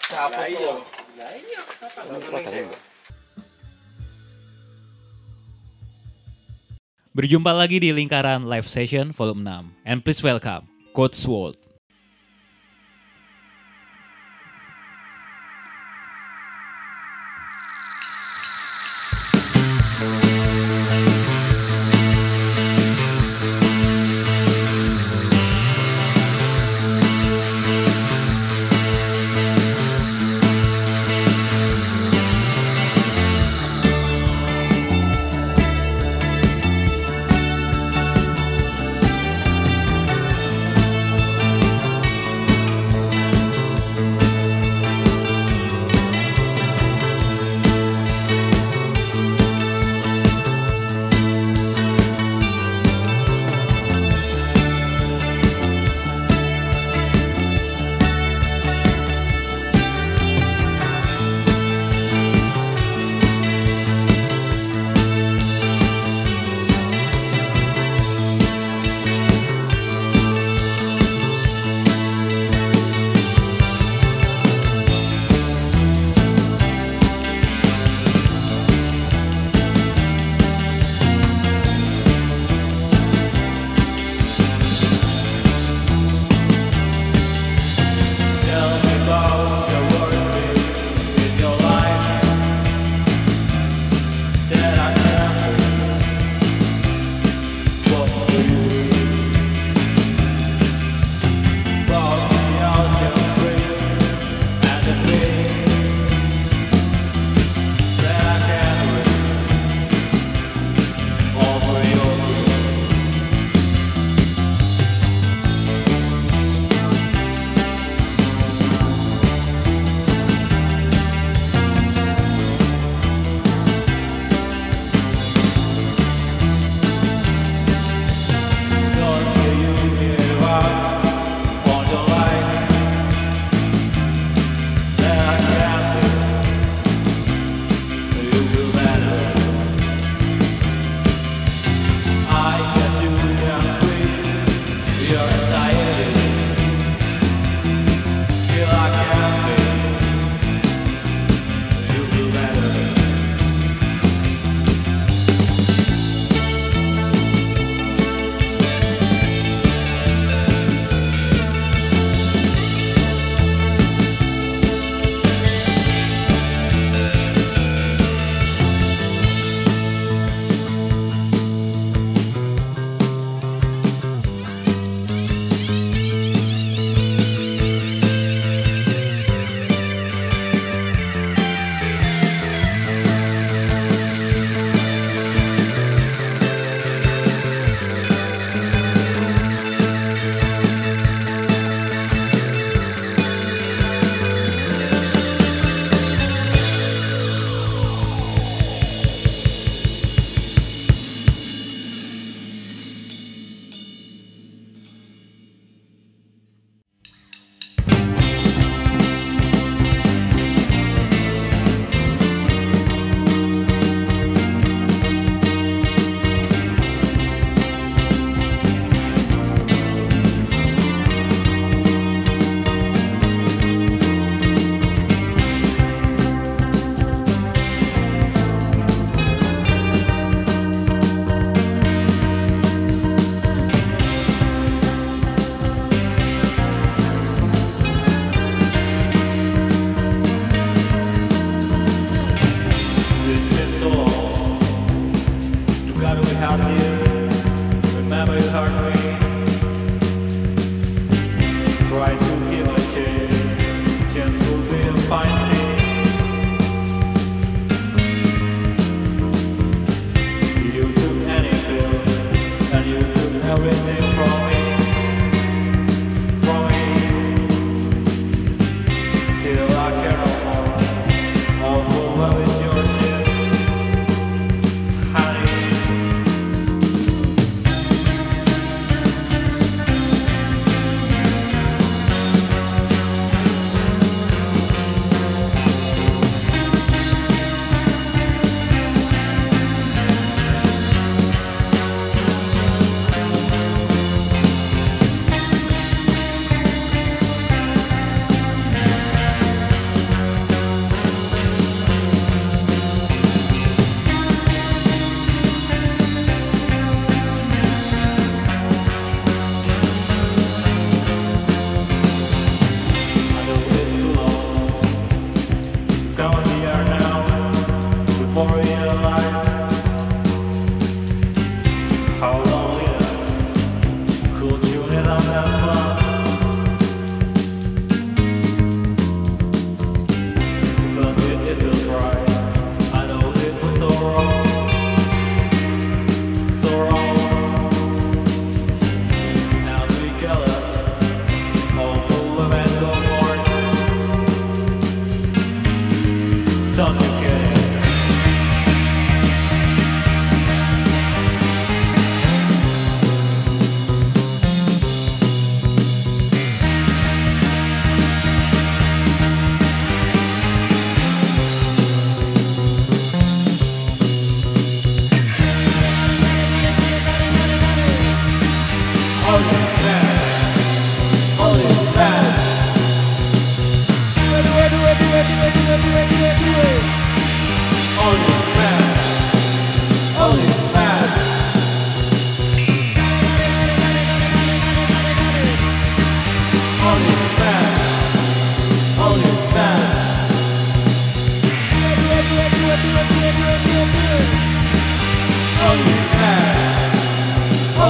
Siapa tuh? Berjumpa lagi di Lingkaran Live Session Volume 6. And please welcome Coach World.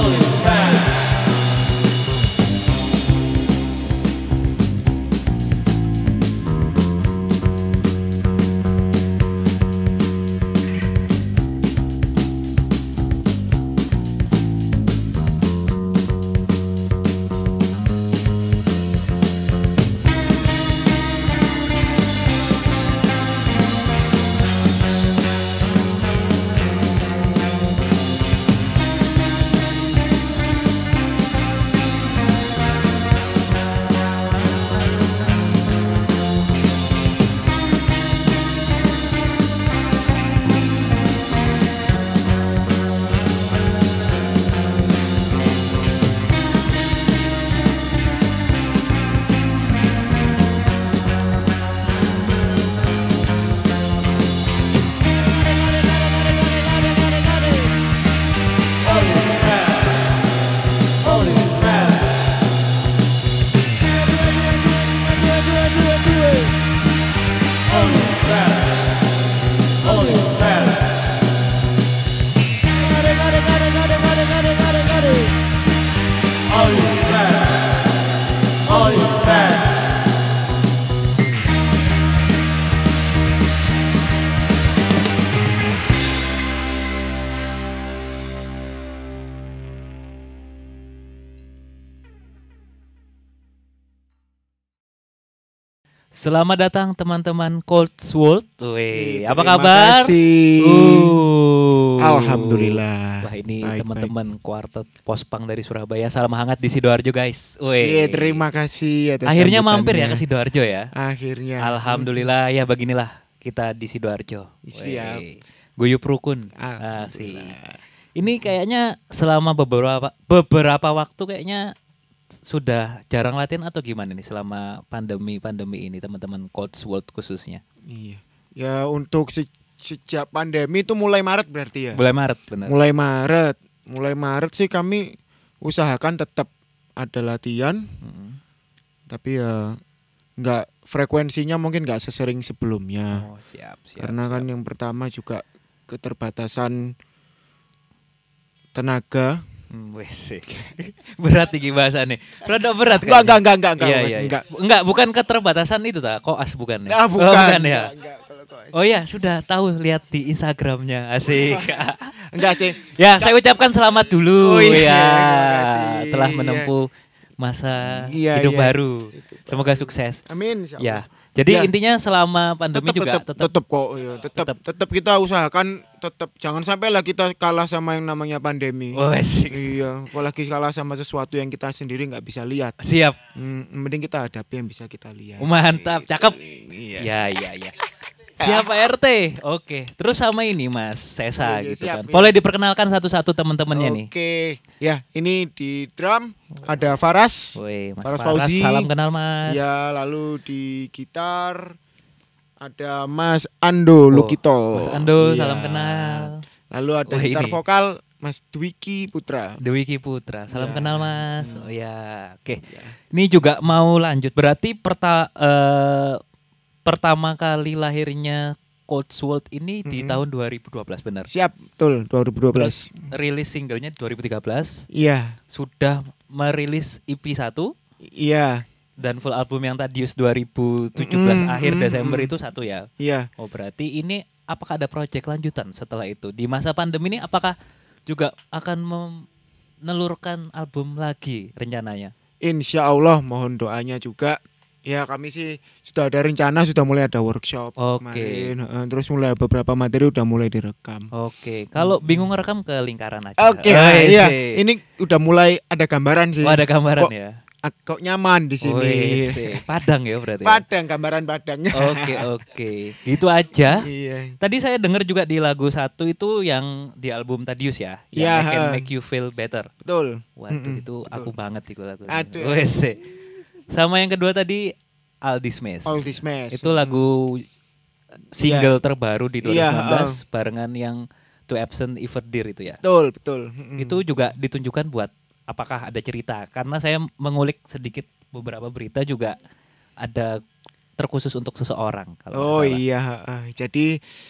Selamat datang teman-teman Codswold. Wih, apa Terima kabar? kasih. Alhamdulillah. Wah, ini Baik, teman-teman kuartet Pospang dari Surabaya. Salam hangat di Sidoarjo, guys. Iya, terima kasih atas Akhirnya mampir ya sambutannya. ke Sidoarjo ya. Akhirnya. Alhamdulillah ya, beginilah kita di Sidoarjo. Siap. Wih, guyup rukun. Alhamdulillah. Asik. Ini kayaknya selama beberapa waktu kayaknya sudah jarang latihan atau gimana nih selama pandemi ini teman-teman Codswold khususnya. Iya. Ya untuk sejak pandemi itu mulai Maret berarti ya. Mulai Maret benar. Mulai Maret sih kami usahakan tetap ada latihan. Tapi ya nggak frekuensinya mungkin nggak sesering sebelumnya. Oh, siap. Karena kan yang pertama juga keterbatasan tenaga. Wes berat nih bahasannya. Rada berat kan? Enggak, bukan keterbatasan itu tak? Koas bukan ya? Bukan ya. Oh ya, sudah tahu lihat di Instagramnya. Asik. Enggak sih. Ya, saya ucapkan selamat dulu terima ya. kasih. Telah menempuh masa hidup baru. Semoga sukses. Amin. Ya. Jadi Ya. intinya selama pandemi juga tetap kok, iya, tetap kita usahakan jangan sampai lah kita kalah sama yang namanya pandemi. Oh, asik. Iya, apalagi kalah sama sesuatu yang kita sendiri nggak bisa lihat. Siap. Mending kita hadapi yang bisa kita lihat. Mantap, cakep. Iya. Ya. Siapa RT? Oke. Terus sama ini Mas Sesa Oke, gitu siap, kan. ya. Boleh diperkenalkan satu-satu teman-temannya nih. Oke, ya ini di drum ada Faras. Woi, Mas Faras Faras, Fauzi. salam kenal Mas. Ya, lalu di gitar ada Mas Ando Lukito. Mas Ando, Iya. salam kenal. Lalu ada Wah, gitar ini. vokal Mas Dwiki Putra. Dewiki Putra, salam Ya. kenal Mas. Oh ya, oke. Ini juga mau lanjut. Berarti pertama kali lahirnya Codswold ini di tahun 2012 benar. Siap, betul, 2012. Terus rilis singlenya 2013. Iya, Sudah merilis EP 1 iya, dan full album yang Tadius 2017 akhir Desember itu satu ya. iya. Oh, berarti ini apakah ada proyek lanjutan setelah itu? Di masa pandemi ini apakah juga akan menelurkan album lagi rencananya? Insya Allah mohon doanya juga. Ya kami sih sudah ada rencana, sudah mulai ada workshop Oke. kemarin. Terus mulai beberapa materi udah mulai direkam. Oke, kalau bingung ngerekam ke Lingkaran aja. Oke, iya. Ini udah mulai ada gambaran sih. Oh, ada gambaran Kok- ya. Kok nyaman di sini. Wih, Padang ya berarti. Padang, gambaran Padang. Oke. Gitu aja. Iya. Tadi saya dengar juga di lagu satu itu yang di album Tadius ya, yang Iya, I Can Make You Feel Better. Betul. Waduh, itu aku banget itu lagu. Aduh. Sama yang kedua tadi All This Mess. All This Mess. Itu lagu single terbaru di 2019 Iya, barengan yang To Absent Ever Dear itu ya. Betul. Itu juga ditunjukkan buat apakah ada cerita? Karena saya mengulik sedikit beberapa berita juga ada terkhusus untuk seseorang kalau nggak Oh salah. iya,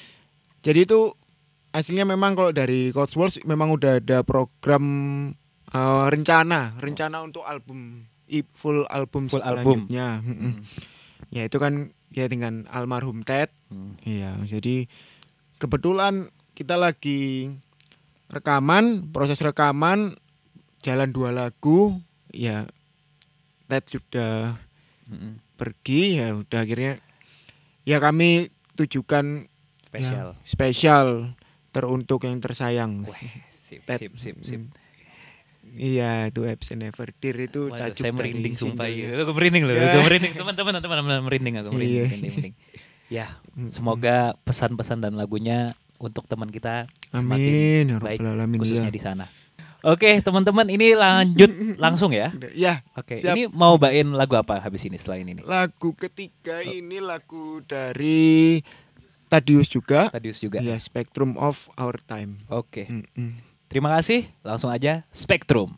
jadi itu aslinya memang kalau dari Codswold memang udah ada program rencana untuk full album Full album. selanjutnya. Ya itu kan ya dengan almarhum Ted. Iya, jadi kebetulan kita lagi proses rekaman jalan 2 lagu, ya Ted sudah pergi, ya udah akhirnya ya kami tujukan spesial teruntuk yang tersayang. Sip, Ted. sip. Iya, itu Absent Never Dear itu Waduh, tajuk saya dari merinding sumpah single. ya. Aku merinding loh, Ya. aku merinding. Teman-teman merinding aku Iya. merinding. Ya, semoga pesan-pesan dan lagunya untuk teman kita Amin, semakin ya baik Rabbal Alamin, khususnya ya. di sana. Oke, teman-teman, ini lanjut langsung ya. Ya, Oke, siap. ini mau bawain lagu apa habis ini setelah ini nih? Lagu ketiga ini lagu dari Tadius juga. Tadius juga. Ya, Spectrum of Our Time. Oke. Terima kasih. Langsung aja Spectrum.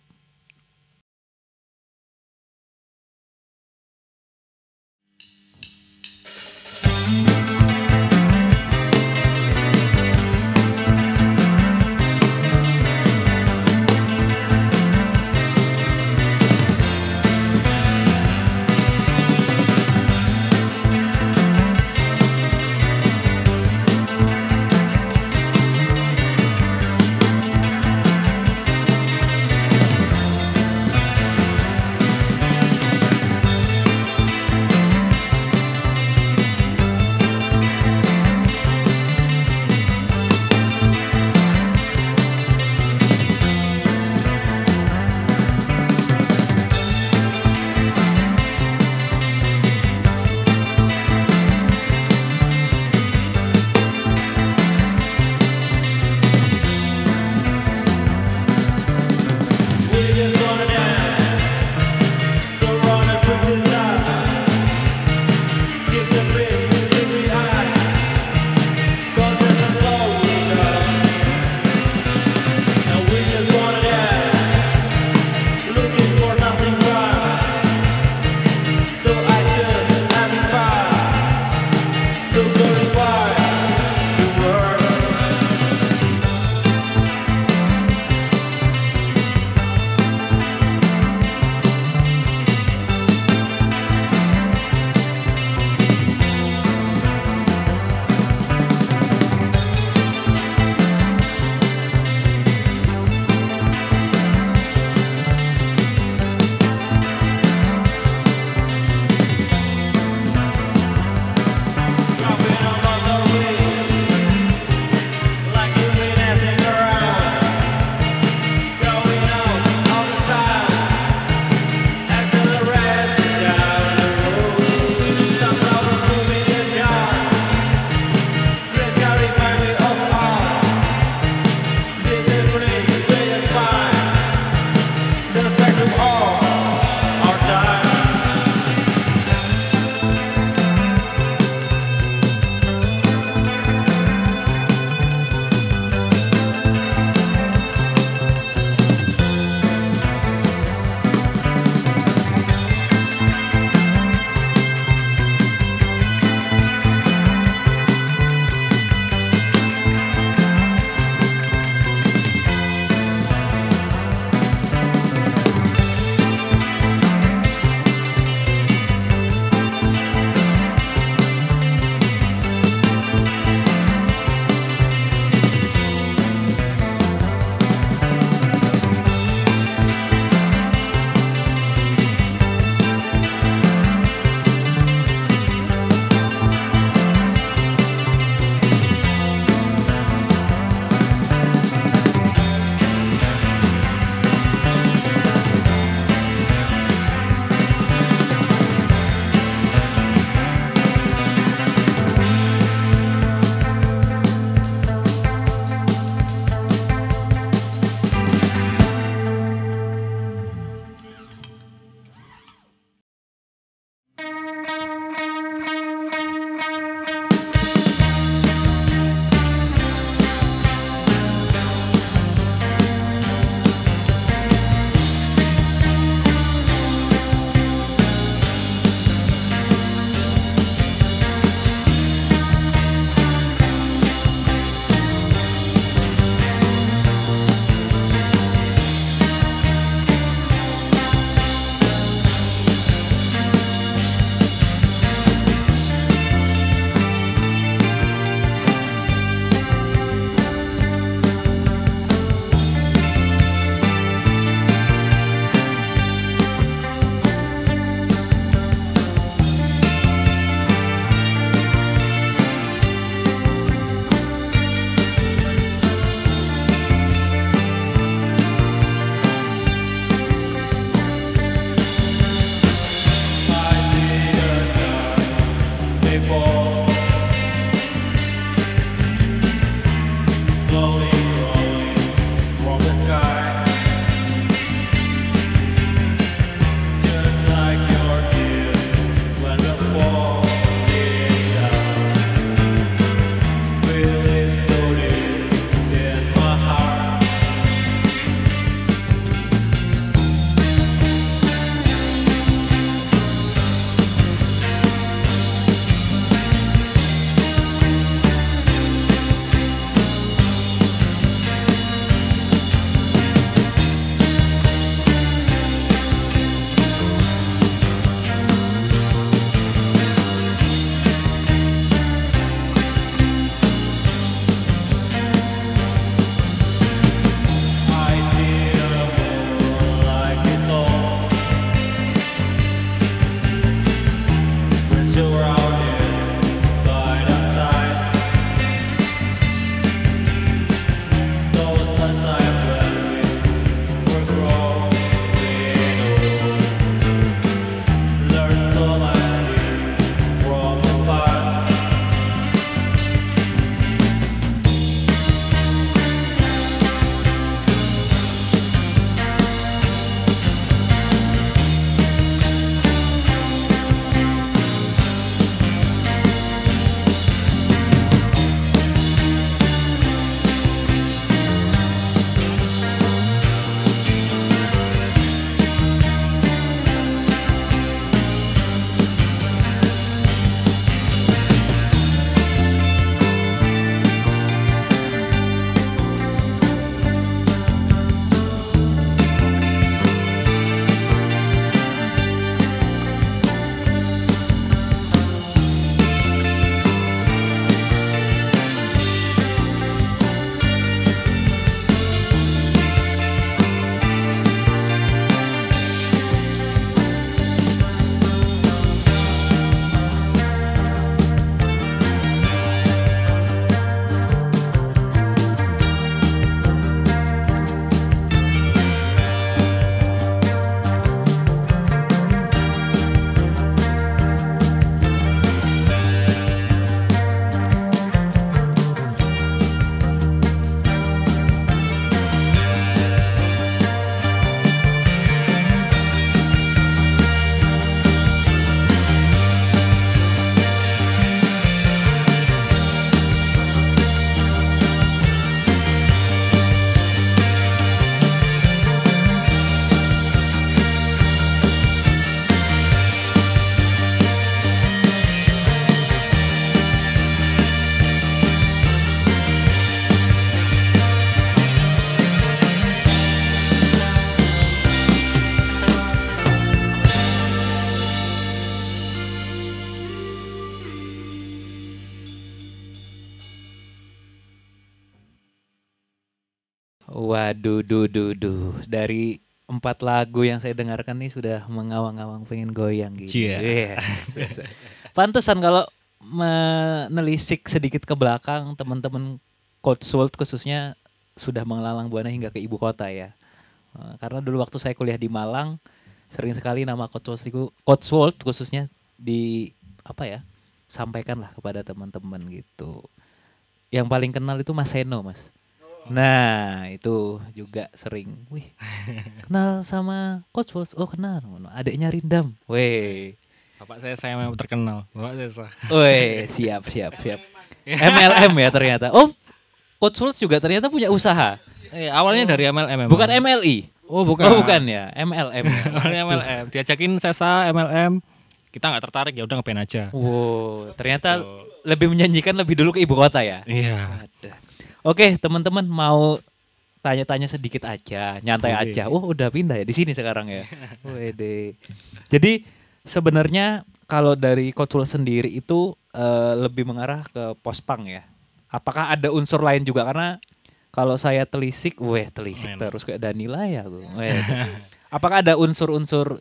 Waduh, dari 4 lagu yang saya dengarkan nih sudah mengawang-awang pengen goyang gitu. Cia. Yes. Pantesan kalau menelisik sedikit ke belakang teman-teman Cotswold khususnya sudah mengelalang buana hingga ke ibu kota ya. Karena dulu waktu saya kuliah di Malang sering sekali nama Cotswold khususnya sampaikan lah kepada teman-teman gitu. Yang paling kenal itu Mas Seno, Mas. Nah, itu juga sering. Wih, kenal sama Cotswold? Oh, kenal. Adiknya Rindam. Weh. Bapak saya memang terkenal. Bapak saya. Weh, siap. MLM ya ternyata. Oh, Cotswold juga ternyata punya usaha. Awalnya dari MLM. Bukan MLI. Oh, bukan. Oh, bukan ya, MLM. Awalnya MLM. Diajakin Sesa MLM. Kita nggak tertarik, ya udah ngepen aja. Wow, ternyata lebih menjanjikan lebih dulu ke ibu kota ya. Iya. Oke, teman-teman mau tanya-tanya sedikit aja, nyantai aja. Oh, udah pindah ya di sini sekarang ya. Wede. Jadi sebenarnya kalau dari Cotswold sendiri itu lebih mengarah ke post-punk ya. Apakah ada unsur lain juga? Karena kalau saya telisik terus kayak Danila ya. Apakah ada unsur-unsur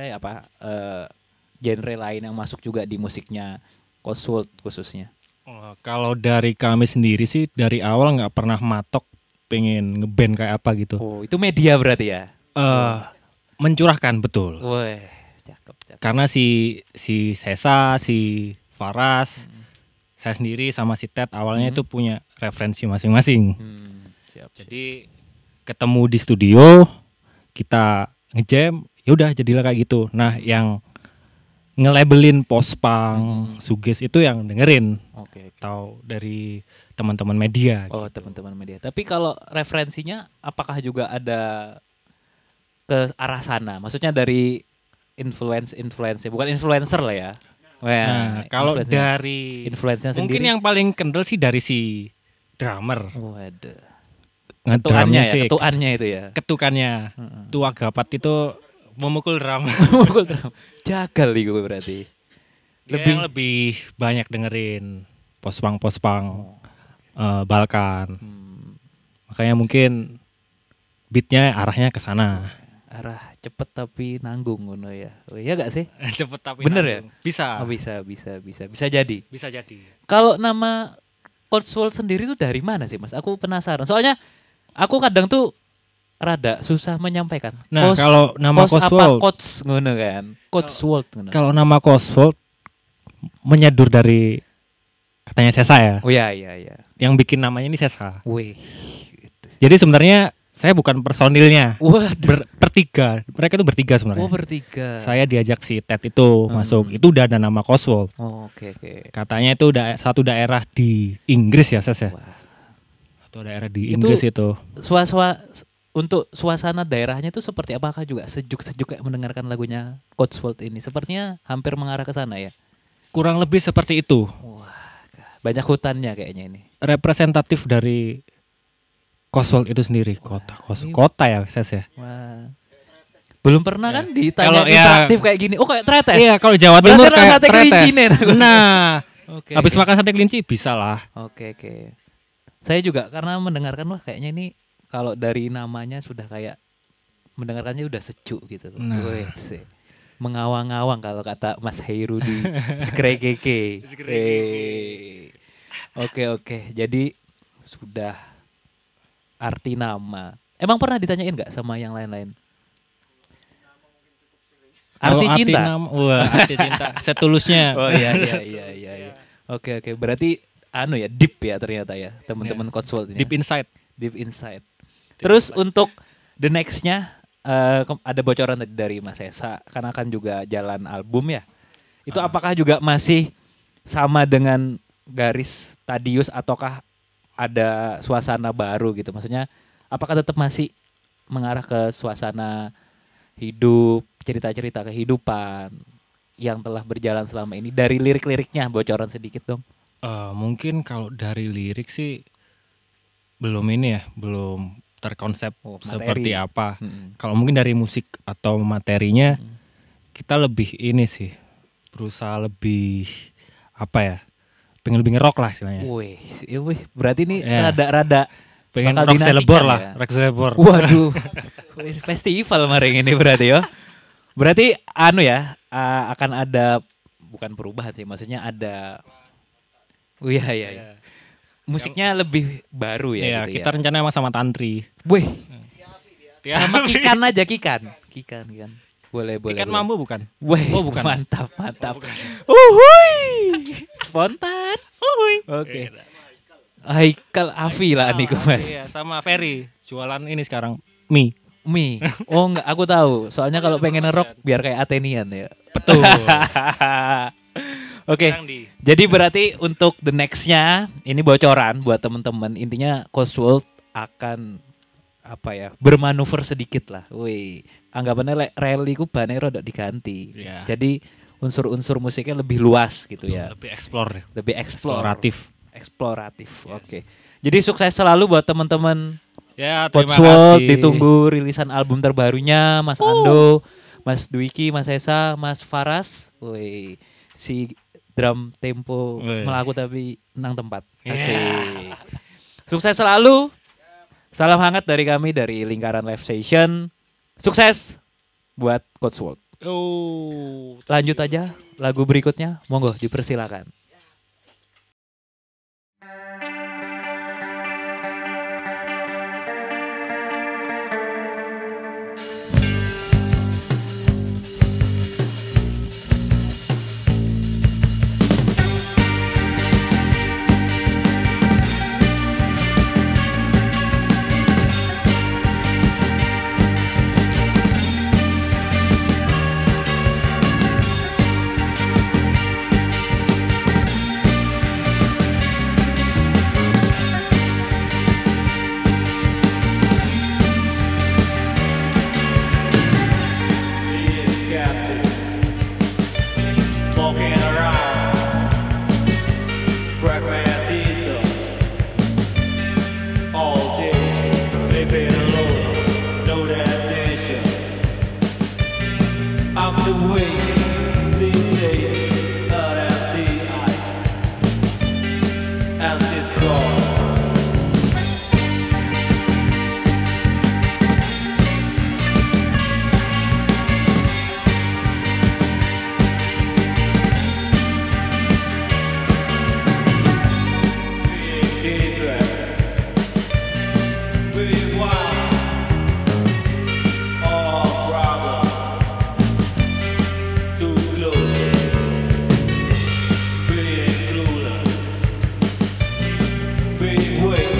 genre lain yang masuk juga di musiknya Cotswold khususnya? Kalau dari kami sendiri sih dari awal nggak pernah matok pengen ngeband kayak apa gitu. Oh, itu media berarti ya? Mencurahkan betul. Wih, cakep. Karena si Sesa, si Faras, saya sendiri sama si Ted awalnya itu punya referensi masing-masing. Siap. Jadi ketemu di studio, kita ngejam, yaudah jadilah kayak gitu. Nah, yang nge-labelin post-punk, suges itu yang dengerin. Oke. Tahu dari teman-teman media. Oh, teman-teman media. Tapi kalau referensinya apakah juga ada ke arah sana? Maksudnya dari influencer, bukan influencer lah ya. Nah, kalau dari influencer mungkin sendiri yang paling kental sih dari si drummer. Waduh. Ngedrumnya sih, Ketuannya itu ya. ketukannya. Tua Gapat itu memukul drum. Memukul drum. Jagal nih gue berarti. Lebih banyak dengerin post-punk Balkan. Makanya mungkin beatnya arahnya ke sana. Arah cepet tapi nanggung ngono ya. Oh, iya gak sih? Cepet tapi bener nanggung. Ya? Bisa. Oh, bisa jadi. Bisa jadi. Kalau nama Cotswold sendiri tuh dari mana sih, Mas? Aku penasaran. Soalnya aku kadang tuh rada susah menyampaikan. Nah, kalau nama Cotswold, ngono kan. Cotswold ngono. Kalau nama Cotswold menyadur dari katanya Sesa ya. Oh iya. Yang bikin namanya ini Sesa. Wih. Jadi sebenarnya saya bukan personilnya. Waduh. Bertiga. Mereka itu bertiga sebenarnya. Oh, bertiga. Saya diajak si Ted itu masuk. Itu udah ada nama Cotswold. Oh, oke. Katanya itu satu daerah di Inggris ya, Ses ya. Wah. Satu daerah di Inggris itu. Untuk suasana daerahnya itu seperti apakah juga sejuk-sejuk kayak mendengarkan lagunya Cotswold ini? Sepertinya hampir mengarah ke sana ya. Kurang lebih seperti itu. Wah, banyak hutannya kayaknya ini. Representatif dari Cotswold itu sendiri. Kota ya, Ses ya. Wah. Belum pernah kan ditanya Kalau interaktif kayak gini. Oh, kayak Tretes. Iya, kalau Jawa Timur kayak sate kelinci nih. Nah, Oke. habis makan sate kelinci bisa lah. Oke. Saya juga karena mendengarkan kayaknya ini kalau dari namanya sudah kayak mendengarkannya udah sejuk gitu. Nah. Mengawang-awang kalau kata Mas Heiru di Skrekeke. Oke. Jadi sudah arti nama. Emang pernah ditanyain nggak sama yang lain-lain? Arti cinta. Arti cinta setulusnya. Oh iya. Oke. Berarti deep ya ternyata ya teman-teman Cotswold ini. Deep inside. Terus untuk the next-nya ada bocoran dari Mas Sesa kan akan juga jalan album ya. Itu apakah juga masih sama dengan garis Tadius ataukah ada suasana baru gitu? Maksudnya apakah tetap masih mengarah ke suasana hidup, cerita-cerita kehidupan yang telah berjalan selama ini? Dari lirik-liriknya bocoran sedikit dong. Mungkin kalau dari lirik sih belum terkonsep seperti apa. Kalau mungkin dari musik atau materinya kita lebih ini sih berusaha lebih pengen lebih ngerok lah istilahnya. Wih, berarti ini rada Pengen bakal rock dinantikan celebor lah, ya. rock celebor. Waduh, festival maring ini berarti ya. Berarti akan ada bukan perubahan sih, maksudnya ada. Oh iya. Musiknya lebih baru ya. Iya, gitu kita rencananya emang sama Tantri. Wih, sama Kikan aja Kikan. Boleh. Ikan mambu bukan? Wih, Oh, bukan. mantap. Uhuy, spontan. Oke. Haikal Afi lah niku Mas. Iya, sama Ferry. Jualan ini sekarang mie. Oh enggak, aku tahu. Soalnya kalau pengen ngerok biar kayak Athenian ya. Betul. Oke. Jadi berarti untuk the next-nya ini bocoran buat teman-teman. Intinya Cosworld akan bermanuver sedikit lah. Wih, anggapannya rally ku bane rodok diganti. Yeah. Jadi unsur-unsur musiknya lebih luas gitu ya. Lebih explore. Lebih Eksploratif. Eksploratif. Yes. Oke. Jadi sukses selalu buat teman-teman Ya, terima Cosworld. kasih. Ditunggu rilisan album terbarunya Mas Ando, Mas Dwiki, Mas Esa, Mas Faras. Woi, si drum tempo melaku tapi nang tempat. Asik. Sukses selalu. Salam hangat dari kami dari Lingkaran Live Station. Sukses buat Cosworld. Lanjut aja lagu berikutnya. Monggo dipersilakan.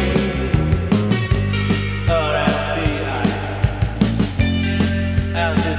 out